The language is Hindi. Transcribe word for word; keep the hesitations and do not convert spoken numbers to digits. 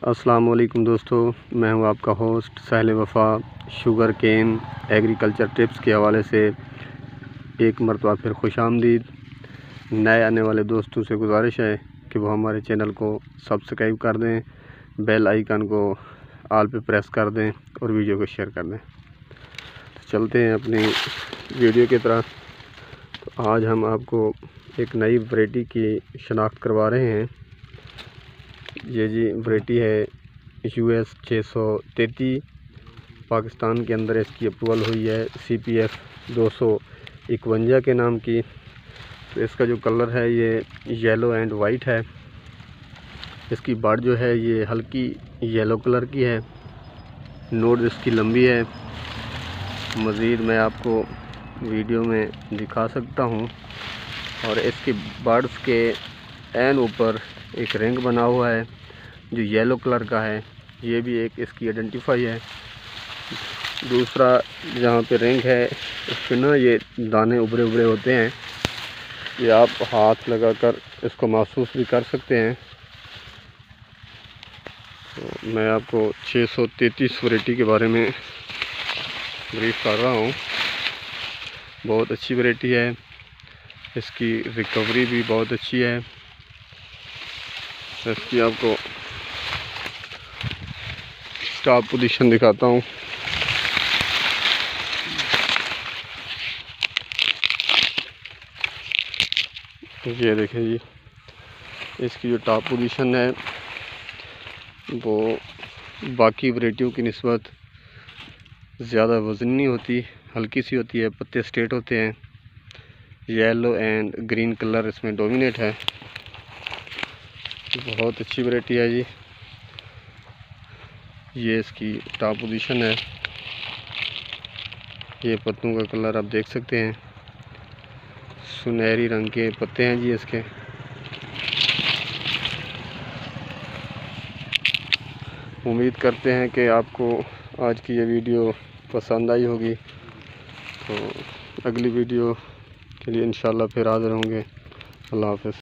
अस्सलाम वालेकुम दोस्तों, मैं हूं आपका host Sahil Wafa. Sugar cane agriculture tips के हवाले से एक मरतबा फिर खुशामदीद। नए आने वाले दोस्तों से गुजारिश है कि वो हमारे चैनल को सब्सक्राइब कर दें, बेल आइकन को आल पे प्रेस कर दें और वीडियो को शेयर कर दें। तो चलते हैं अपनी वीडियो की तरफ। तो आज हम आपको एक नई वैरायटी की शनाख्त करवा रहे हैं। ये जी वैरायटी है यू एस छः सौ तैंतीस। पाकिस्तान के अंदर इसकी अप्रूवल हुई है सी पी एफ दो सौ इकवंजा के नाम की। तो इसका जो कलर है ये येलो एंड वाइट है। इसकी बाट जो है ये हल्की येलो कलर की है। नोट इसकी लंबी है। मज़ीद मैं आपको वीडियो में दिखा सकता हूँ। और इसके बाड्स के एन ऊपर एक रिंग बना हुआ है जो येलो कलर का है। ये भी एक इसकी आइडेंटिफाई है। दूसरा जहाँ पे रिंग है उस पर ना ये दाने उभरे उभरे होते हैं। ये आप हाथ लगाकर इसको महसूस भी कर सकते हैं। तो मैं आपको छः सौ तैंतीस वैरायटी के बारे में ब्रीफ कर रहा हूँ। बहुत अच्छी वैरायटी है। इसकी रिकवरी भी बहुत अच्छी है। इसकी आपको टॉप पोजीशन दिखाता हूँ। ये देखें जी, इसकी जो टॉप पोजीशन है वो बाकी वैरायटियों की निस्बत ज़्यादा वज़न नहीं होती, हल्की सी होती है। पत्ते स्ट्रेट होते हैं। येलो एंड ग्रीन कलर इसमें डोमिनेट है। बहुत अच्छी वैरायटी है जी। ये इसकी टॉप पोजीशन है। ये पत्तों का कलर आप देख सकते हैं। सुनहरी रंग के पत्ते हैं जी इसके। उम्मीद करते हैं कि आपको आज की ये वीडियो पसंद आई होगी। तो अगली वीडियो के लिए इंशाल्लाह फिर हाज़िर होंगे। अल्लाह हाफ़िज़।